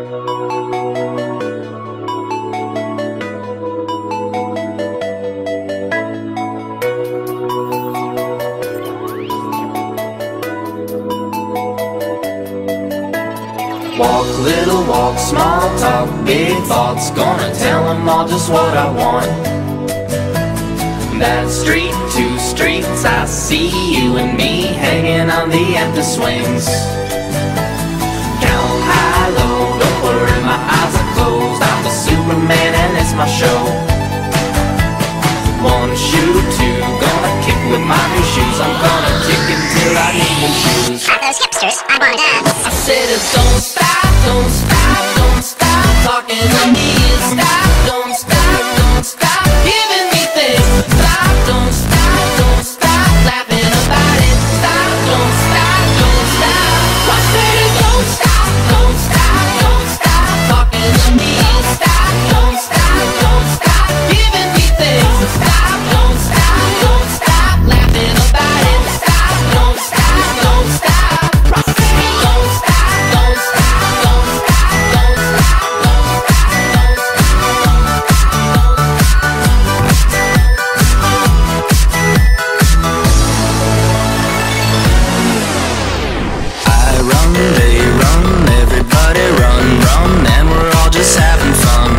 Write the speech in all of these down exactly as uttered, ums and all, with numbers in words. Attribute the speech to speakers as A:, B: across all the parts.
A: Walk, little walk, small talk, big thoughts. Gonna tell them all just what I want. That street, two streets, I see you and me hanging on the empty swings. Count high, low, don't worry, my eyes are closed. I'm the Superman and it's my show. One shoe, two, gonna kick with my new shoes. I'm gonna kick until I need new shoes.
B: At those hipsters, I wanna dance.
A: I said it, don't stop, don't stop, don't stop talking to me. Stop, don't stop, don't stop giving me things. Stop, don't stop, don't stop laughing about it. Stop, don't stop, don't stop. I said it, don't stop, don't stop, don't stop talking to me. Stop, don't stop, don't stop giving me things. Stop, don't stop, don't stop laughing about it. Stop, don't stop, don't stop. I said it, don't stop, don't stop, don't stop, don't stop, don't
C: I run, they run, everybody run, run, and we're all just having fun.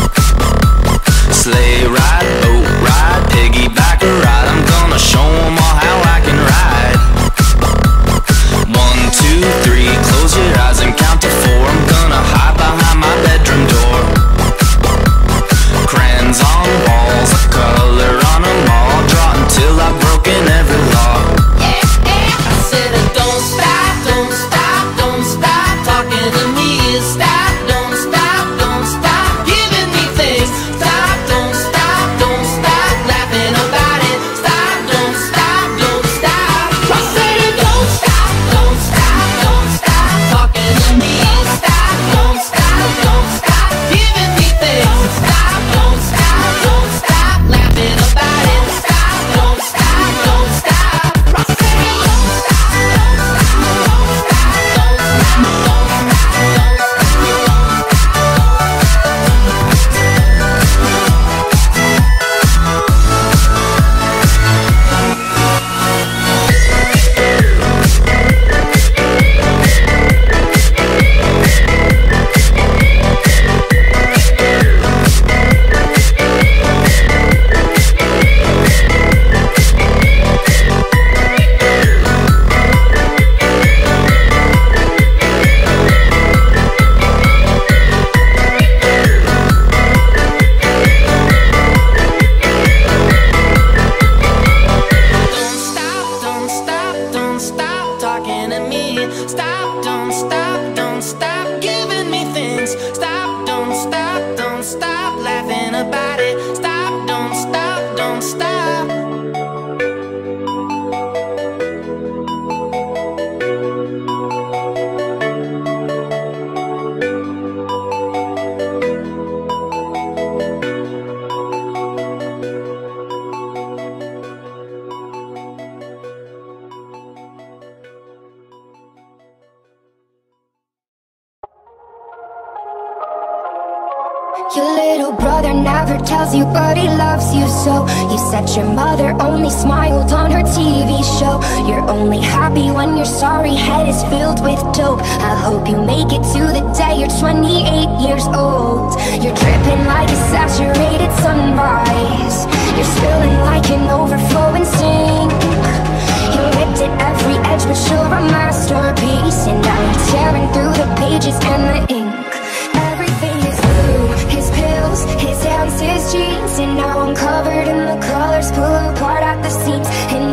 C: Sleigh ride, boat ride, piggyback a ride. I'm gonna show them all how I can ride. One, two, three, close your eyes and count to four. I'm gonna hide behind my bedroom door. Crayons on walls, a color on them all. Draw until I've broken every law.
A: I said it, don't stop, don't stop, don't stop talking to me. Stop, don't stop, don't stop giving me things. Stop, don't stop, don't stop laughing about it. Stop, don't stop, don't stop. I said it, don't stop, don't stop, don't stop talking to me. Stop, don't stop, don't stop giving me things. Stop, don't stop, don't stop laughing about it. Stop, don't stop, don't stop. I said it, don't stop, don't stop, don't stop, don't stop, Don't stop, don't stop, don't stop talking to me. Stop, don't stop, don't stop giving me things. Stop, don't stop, don't stop laughing about it. Stop, don't stop, don't stop.
B: Your little brother never tells you, but he loves you so. You said your mother only smiled on her T V show. You're only happy when your sorry head is filled with dope. I hope you make it to the day you're twenty-eight years old. You're dripping like a saturated sunrise. You're spilling like an overflowing sink. You ripped at every edge, but you're a masterpiece. And now you're tearing through the pages and the ink. Everything is blue, his pills, his hands, his jeans. And now I'm covered in the colors, pull apart at the seams. And